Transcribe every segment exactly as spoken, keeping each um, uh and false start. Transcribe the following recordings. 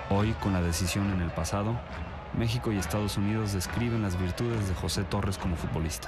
Hoy, con la decisión en el pasado, México y Estados Unidos describen las virtudes de José Torres como futbolista.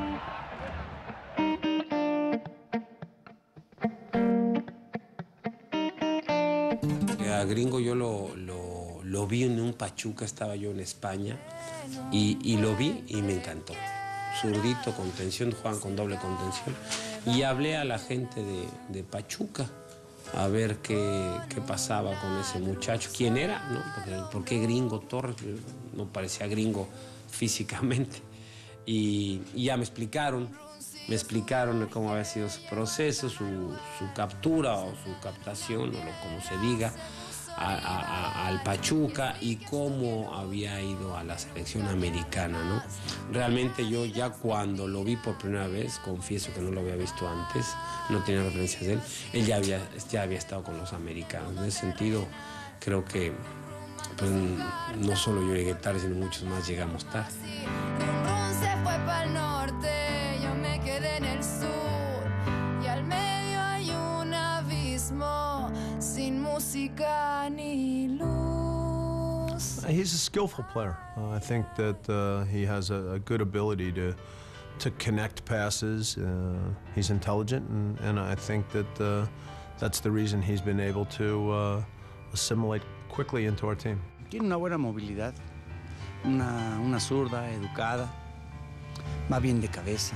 A Gringo yo lo, lo, lo vi en un Pachuca, estaba yo en España, y, y lo vi y me encantó. Zurdito, contención, juegan con doble contención. Y hablé a la gente de, de Pachuca a ver qué, qué pasaba con ese muchacho, quién era, ¿no? Porque, ¿por qué Gringo Torres? No parecía gringo físicamente. Y, y ya me explicaron, me explicaron cómo había sido su proceso, su, su captura o su captación, o lo, como se diga, a, a, a, al Pachuca, y cómo había ido a la selección americana, ¿no? Realmente yo ya cuando lo vi por primera vez, confieso que no lo había visto antes, no tenía referencias de él, él ya había, ya había estado con los americanos. En ese sentido, creo que pues, no solo yo llegué tarde, sino muchos más llegamos tarde. Se fue para el norte, yo me quedé en el sur, y al medio hay un abismo sin música ni luz. He's a skillful player. Uh, I think that uh, he has a, a good ability to to connect passes. Uh, he's intelligent, and, and I think that uh, that's the reason he's been able to uh, assimilate quickly into our team. Tiene una buena movilidad, una, una zurda, educada, va bien de cabeza.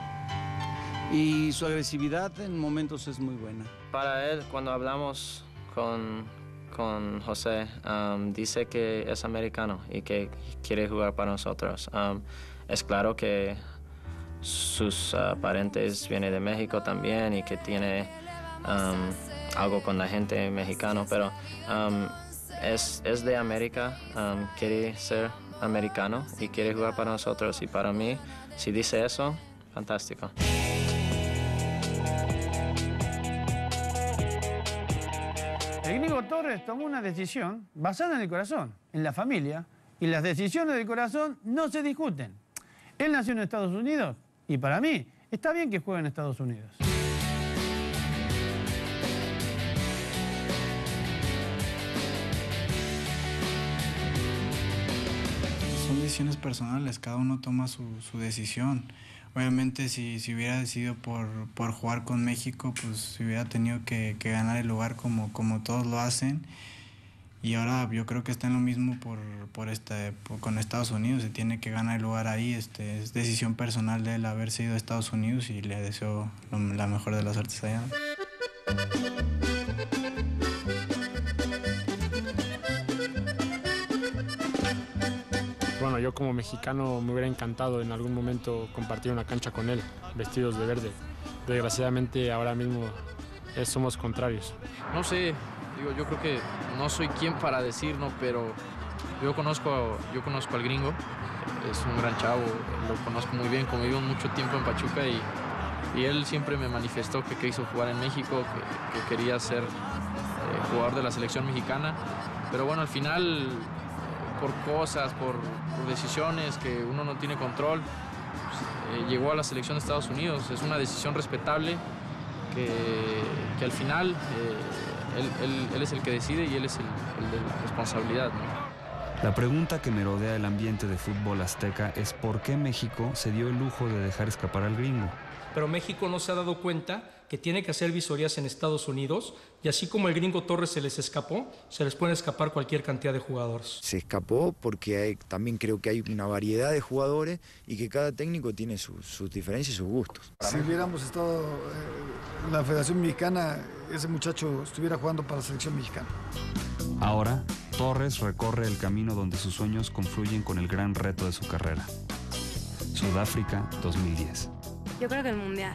Y su agresividad en momentos es muy buena. Para él, cuando hablamos con, con José, um, dice que es americano y que quiere jugar para nosotros. Um, es claro que sus uh, parientes vienen de México también y que tiene um, algo con la gente mexicana, pero um, es, es de América, um, quiere ser americano y quiere jugar para nosotros. Y para mí, si dice eso, fantástico. El Gringo Torres tomó una decisión basada en el corazón, en la familia, y las decisiones del corazón no se discuten. Él nació en Estados Unidos y para mí está bien que juegue en Estados Unidos. Son decisiones personales, cada uno toma su, su decisión. Obviamente si, si hubiera decidido por, por jugar con México, pues hubiera tenido que, que ganar el lugar como, como todos lo hacen. Y ahora yo creo que está en lo mismo por, por este, por, con Estados Unidos, se tiene que ganar el lugar ahí. Este, es decisión personal de él haberse ido a Estados Unidos y le deseo lo, la mejor de las suertes allá. Bueno, yo como mexicano me hubiera encantado en algún momento compartir una cancha con él, vestidos de verde. Desgraciadamente ahora mismo eh, somos contrarios. No sé, digo, yo creo que no soy quien para decir, ¿no? Pero yo conozco, yo conozco al Gringo, es un gran chavo, lo conozco muy bien, convivo mucho tiempo en Pachuca y, y él siempre me manifestó que quiso jugar en México, que, que quería ser eh, jugador de la selección mexicana. Pero bueno, al final, por cosas, por, por decisiones que uno no tiene control, pues, eh, llegó a la selección de Estados Unidos. Es una decisión respetable que, que al final eh, él, él, él es el que decide y él es el, el de la responsabilidad, ¿no? La pregunta que merodea el ambiente de fútbol azteca es por qué México se dio el lujo de dejar escapar al Gringo. Pero México no se ha dado cuenta que tiene que hacer visorías en Estados Unidos y así como el Gringo Torres se les escapó, se les puede escapar cualquier cantidad de jugadores. Se escapó porque hay, también creo que hay una variedad de jugadores y que cada técnico tiene sus su diferencias y sus gustos. Si hubiéramos estado en la Federación Mexicana, ese muchacho estuviera jugando para la selección mexicana. Ahora, Torres recorre el camino donde sus sueños confluyen con el gran reto de su carrera. Sudáfrica dos mil diez. Yo creo que el Mundial.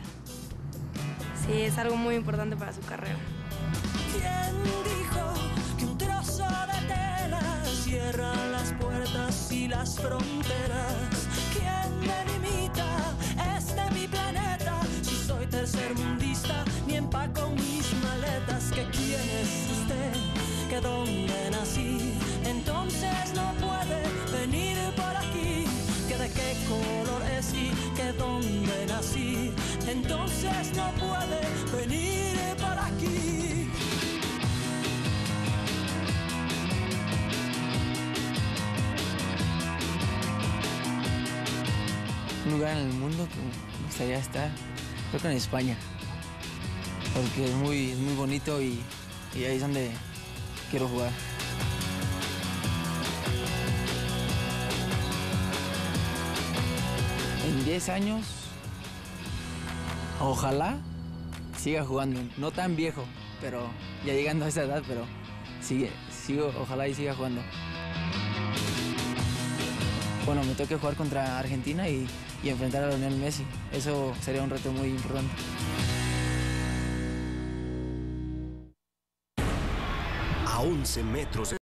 Sí, es algo muy importante para su carrera. ¿Quién dijo que un trozo de tela cierra las puertas y las fronteras? ¿Quién me limita? Este mi planeta. Si soy tercermundista, ni empaco mis maletas. ¿Que quién es usted? ¿Que dónde nací? Entonces no puede venir por aquí. ¿Que de qué color es y que dónde nací? Entonces no puede venir por aquí. lugar en el mundo que me gustaría estar, creo que en España, porque es muy, es muy bonito y, y ahí es donde quiero jugar. En diez años, ojalá siga jugando, no tan viejo, pero ya llegando a esa edad, pero sigue, sigo, ojalá y siga jugando. Bueno, me toca jugar contra Argentina y, y enfrentar a Lionel Messi. Eso sería un reto muy importante. A once metros de